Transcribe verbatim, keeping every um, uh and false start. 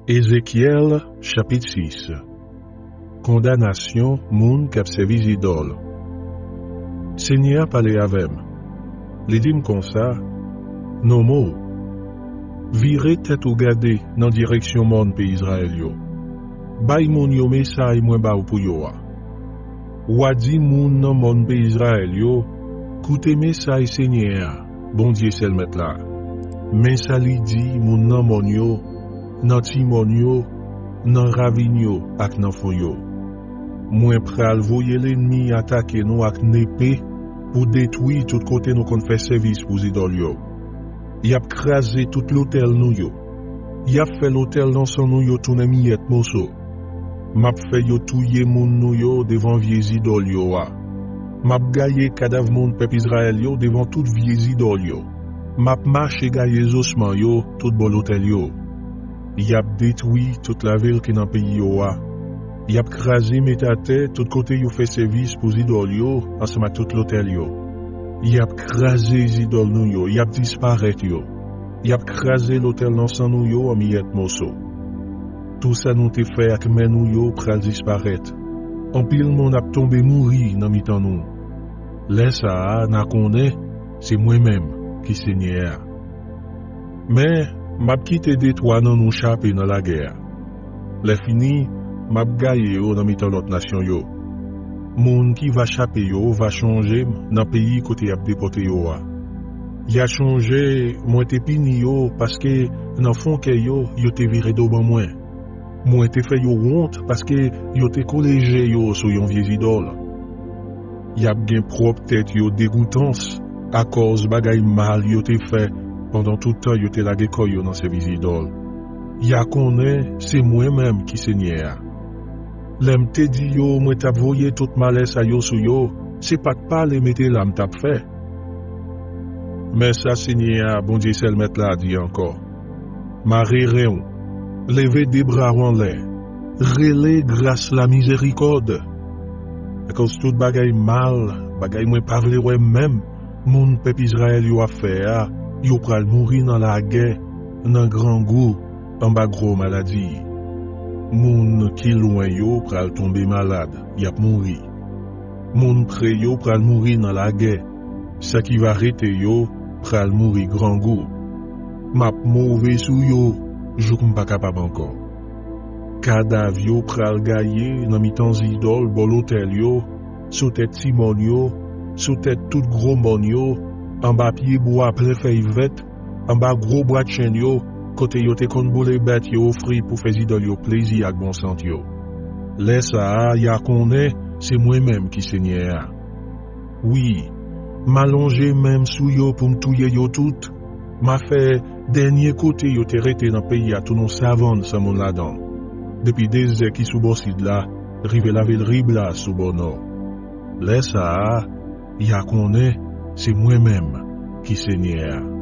Ézéchiel, chapitre six. Condamnation, moun k'ap servi idole. Seigneur parle avec moi. Li dit comme ça, non mot. Virez tête ou gade dans direction mon pays Israël yo. Bay moun yo message moins ba ou pou yo a. Wadi moun nan mon pays Israël yo, koute message Seigneur, bon Dieu sel met là. Mais ça li dit moun nan mon yo, nan timon yo, nan ravin yo ak nan fon yo. Mwen pral voye l'ennemi attaquer nous ak n'épée pour détruire tout côté nous kon fait service pour idole yo. Y ap krasé tout l'hôtel nou yo. Y ap fait l'hôtel dans son nou yo tourne miette moso. Map fait yo touye moun nou yo devant vieux idole yo a. Map gaye kadav moun peuple Israël yo devant tout vieux idole yo. Map marche gaye osman yo tout bon l'hôtel yo. Y ap détruit toute la ville qui dans pays yo a. Y ap krasé metate tout côté yo fait service pour idole yo ensemble tout l'hôtel yo. Y ap krasé idole nou yo, y ap disparaître yo. Y ap krasé l'hôtel dans son nou yo en miette moso. Tout ça nous te fait ak men nou yo pral disparaître. En pile moun ap tombe mouri nan mitan nou. Laisse ça na connaît, c'est moi-même qui Seigneur. Mais m'ap kite détruit nan nou chapé dans la guerre. Le fini, m'ap gaye yo nan mitan l'autre nation yo. Moun qui va chapé yo va changer dans pays côté ap déporté yo a. Y a changé moi te pini yo parce que dans fond que yo yo te viré do ban moins. Moi te fait yo honte parce que yo te collégé yo sur yon vieux idole. Y a gen propre tête yo dégoûtance à cause bagay mal yo te fait pendant tout temps yo te lage koy yo dans ces vieux idoles. Y a connaît c'est moi-même qui Seigneur. L'em te di yo moi t'a voyé tout malaise à yo sou yo, c'est pas de parler mette l'âme t'a fait. Mais ça Seigneur bon Dieu sel met là dit encore. Marie réon, levez des bras en l'air, relais grâce la miséricorde. À cause tout bagay mal, bagay moi pas vle ouais même, moun peuple Israël yo a fait a, yo pral mourir dans la guerre, dans grand goût, en bas gros maladie. Moun qui loin yo pral tomber malade, y ap mouri. Moun près yo pral mourir dans la guerre. Ça qui va arrêter yo pral mourir grand goût. Map mauvais sou yo, jou m'pa capable encore. Kadav yo pral gaye nan mitan idole bon l'hôtel yo, sous tête timon yo, sous tête tout gros mon yo, en bas pied bois plein feuille verte, en bas gros bois de chêne yo. Côté yo te kon boule bête yo offri pour faire idole yo plaisir ak bon sant yo. Laisse ça ya connaît, c'est moi-même qui Seigneur. Oui, m'allonger même sou yo pour m'touyer yo tout. M'a fait dernier côté yo te rete dans pays à tout non savane sans mon là-dedans. Depuis des heures qui sous bon sud là, rive la ville ribla sous bon nord. Laisse ça ya connaît, c'est moi-même qui Seigneur.